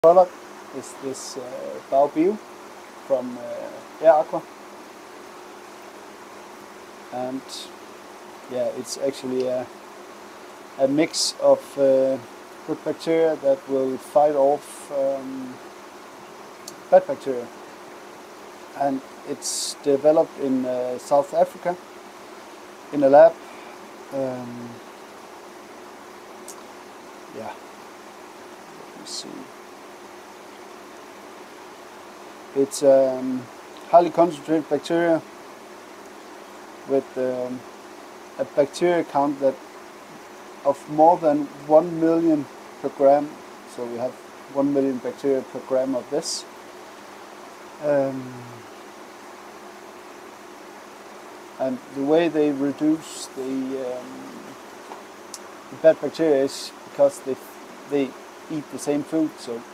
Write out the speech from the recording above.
Product is this BAobio from Aqua, and yeah, it's actually a mix of good bacteria that will fight off bad bacteria, and it's developed in South Africa in a lab. Yeah, let me see. It's highly concentrated bacteria with a bacteria count that of more than 1 million per gram. So we have 1 million bacteria per gram of this. And the way they reduce the bad bacteria is because they eat the same food. So